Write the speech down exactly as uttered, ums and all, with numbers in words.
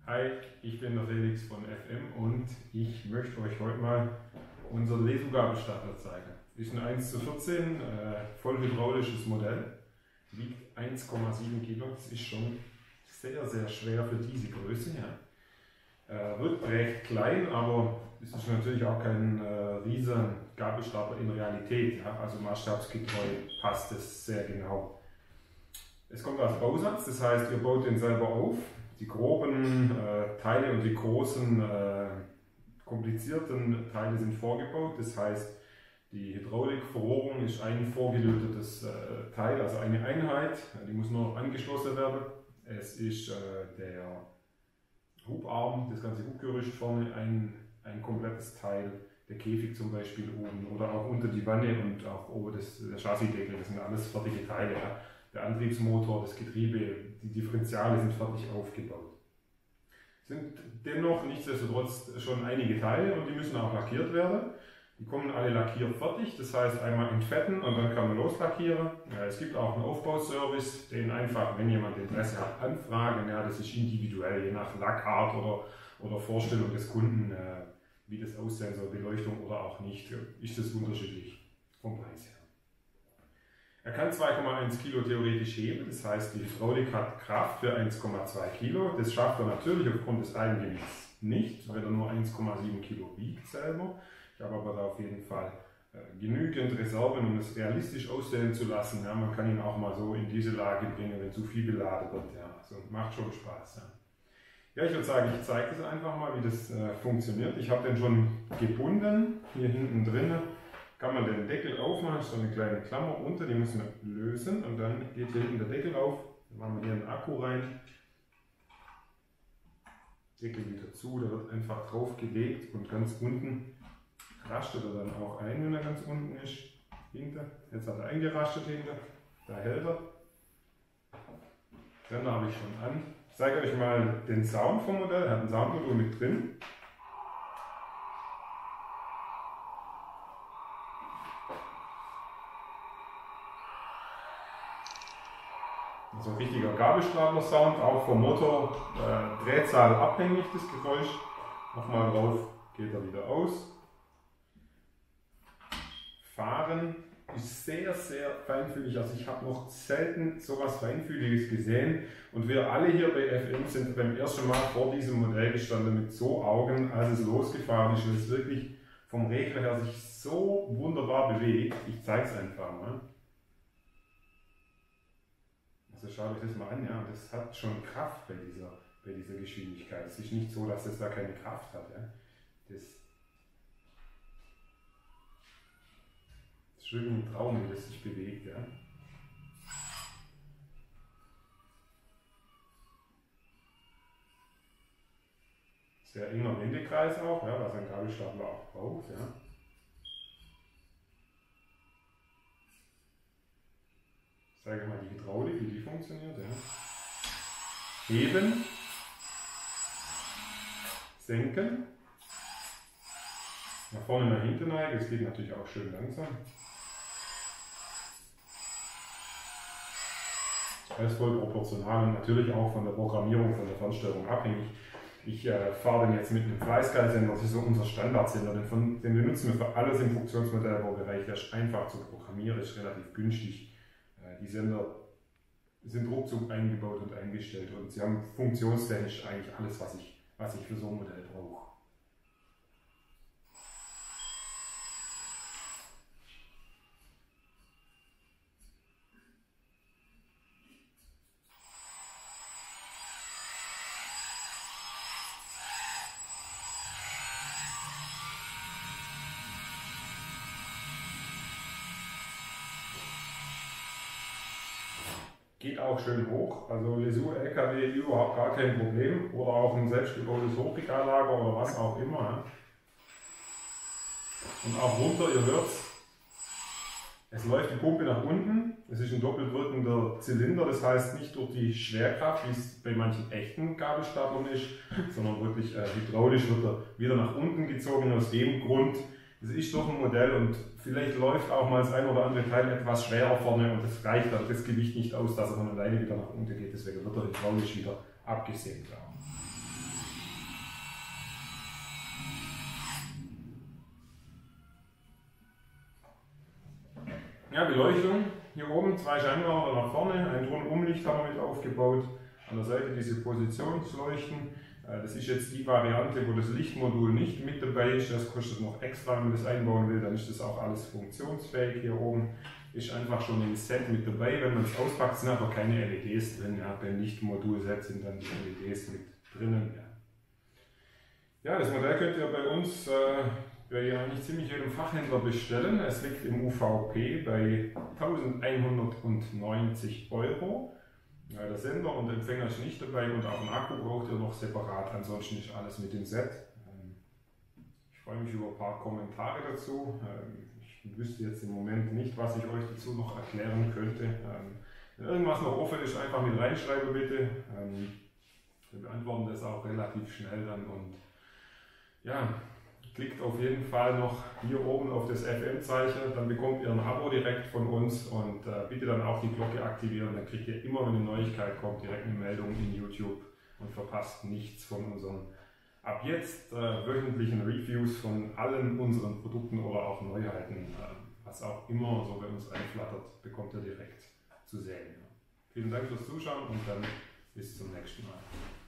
Hi, ich bin der Felix von F M und ich möchte euch heute mal unser Lesu-Gabelstapler zeigen. Ist ein eins zu vierzehn, äh, voll hydraulisches Modell, wiegt eins Komma sieben Kilo, das ist schon sehr, sehr schwer für diese Größe. Ja. Äh, wird recht klein, aber es ist natürlich auch kein äh, riesen Gabelstapler in Realität. Ja. Also maßstabsgetreu passt es sehr genau. Es kommt als Bausatz, das heißt, ihr baut den selber auf. Die groben äh, Teile und die großen, äh, komplizierten Teile sind vorgebaut. Das heißt, die Hydraulikverrohrung ist ein vorgelötetes äh, Teil, also eine Einheit. Die muss nur noch angeschlossen werden. Es ist äh, der Hubarm, das ganze Hubgerüst vorne, ein, ein komplettes Teil. Der Käfig zum Beispiel oben oder auch unter die Wanne und auch oben das, der Chassisdeckel. Das sind alles fertige Teile. Ja. Der Antriebsmotor, das Getriebe, die Differentiale sind fertig aufgebaut. Sind dennoch nichtsdestotrotz schon einige Teile und die müssen auch lackiert werden. Die kommen alle lackiert fertig, das heißt einmal entfetten und dann kann man loslackieren. Es gibt auch einen Aufbauservice, den einfach, wenn jemand Interesse hat, anfragen. Ja, das ist individuell, je nach Lackart oder, oder Vorstellung des Kunden, wie das aussehen soll, Beleuchtung oder auch nicht, ist das unterschiedlich vom Preis her. Er kann zwei Komma eins Kilo theoretisch heben, das heißt, die Hydraulik hat Kraft für eins Komma zwei Kilo. Das schafft er natürlich aufgrund des Eigengewichts nicht, weil er nur eins Komma sieben Kilo wiegt selber. Ich habe aber da auf jeden Fall äh, genügend Reserven, um es realistisch aussehen zu lassen. Ja, man kann ihn auch mal so in diese Lage bringen, wenn zu viel beladen wird. Ja, also macht schon Spaß. Ja. Ja, ich würde sagen, ich zeige das einfach mal, wie das äh, funktioniert. Ich habe den schon gebunden, hier hinten drin. Kann man den Deckel aufmachen, ist so eine kleine Klammer unter, die müssen wir lösen und dann geht hier hinten der Deckel auf, dann machen wir hier einen Akku rein, Deckel wieder zu, der wird einfach drauf gelegt und ganz unten rastet er dann auch ein, wenn er ganz unten ist, hinter, jetzt hat er eingerastet hinter, da hält er, dann habe ich schon an. Ich zeige euch mal den Sound vom Modell, er hat ein Soundmodul mit drin. So ein richtiger Gabelstapler-Sound, auch vom Motor, äh, Drehzahl abhängig, das Geräusch. Nochmal drauf, geht er wieder aus. Fahren ist sehr, sehr feinfühlig, also ich habe noch selten so etwas Feinfühliges gesehen. Und wir alle hier bei F M sind beim ersten Mal vor diesem Modell gestanden mit so Augen, als es losgefahren ist, weil es wirklich vom Regler her sich so wunderbar bewegt. Ich zeige es einfach mal. Also schaut euch das mal an, ja, das hat schon Kraft bei dieser, bei dieser Geschwindigkeit. Es ist nicht so, dass es da keine Kraft hat. Ja. Das, das ist wirklich ein Traum, wie das sich bewegt. Ja. Sehr enger Wendekreis auch, ja, was ein Gabelstapler auch braucht. Ja. Ich zeige mal die Hydraulik, wie die funktioniert. Ja. Heben, senken, nach vorne, nach hinten neigen, es geht natürlich auch schön langsam. Alles voll proportional und natürlich auch von der Programmierung, von der Fernsteuerung abhängig. Ich äh, fahre den jetzt mit einem Fleißgeil-Sender, das ist so unser Standardsender, den, von, den benutzen wir für alles im Funktionsmodellbaubereich, der ist einfach zu programmieren, ist relativ günstig. Die Sender sind ruckzuck eingebaut und eingestellt und sie haben funktionstechnisch eigentlich alles, was ich, was ich für so ein Modell brauche. Geht auch schön hoch, also Lesu L K W überhaupt gar kein Problem oder auch ein selbstgebautes Hochregallager oder was auch immer. Und auch runter, ihr hört es, es läuft die Pumpe nach unten, es ist ein doppelt wirkender Zylinder, das heißt nicht durch die Schwerkraft, wie es bei manchen echten Gabelstaplern ist, sondern wirklich äh, hydraulisch wird er wieder nach unten gezogen aus dem Grund. Es ist doch ein Modell und vielleicht läuft auch mal das ein oder andere Teil etwas schwerer vorne und es reicht dann das Gewicht nicht aus, dass er von alleine wieder nach unten geht. Deswegen wird er hydraulisch wieder abgesenkt. Ja, Beleuchtung. Hier oben zwei Scheinwerfer nach vorne, ein Rundumlicht haben wir mit aufgebaut. An der Seite diese Positionsleuchten. Das ist jetzt die Variante, wo das Lichtmodul nicht mit dabei ist. Das kostet noch extra, wenn man das einbauen will. Dann ist das auch alles funktionsfähig. Hier oben ist einfach schon im Set mit dabei. Wenn man es auspackt, sind aber keine L E Ds drin. Ja, beim Lichtmodul-Set sind dann die L E Ds mit drinnen. Ja, ja, das Modell könnt ihr bei uns äh, bei eigentlich ziemlich jedem Fachhändler bestellen. Es liegt im U V P bei eintausendeinhundertneunzig Euro. Ja, der Sender und Empfänger ist nicht dabei und auch einen Akku braucht ihr noch separat, ansonsten ist alles mit dem Set. Ich freue mich über ein paar Kommentare dazu. Ich wüsste jetzt im Moment nicht, was ich euch dazu noch erklären könnte. Wenn irgendwas noch offen ist, einfach mit reinschreiben bitte. Wir beantworten das auch relativ schnell dann und ja, klickt auf jeden Fall noch hier oben auf das F M-Zeichen, dann bekommt ihr ein Abo direkt von uns und äh, bitte dann auch die Glocke aktivieren, dann kriegt ihr immer, wenn eine Neuigkeit kommt, direkt eine Meldung in YouTube und verpasst nichts von unseren ab jetzt äh, wöchentlichen Reviews von allen unseren Produkten oder auch Neuheiten, äh, was auch immer so bei uns reinflattert, bekommt ihr direkt zu sehen. Vielen Dank fürs Zuschauen und dann bis zum nächsten Mal.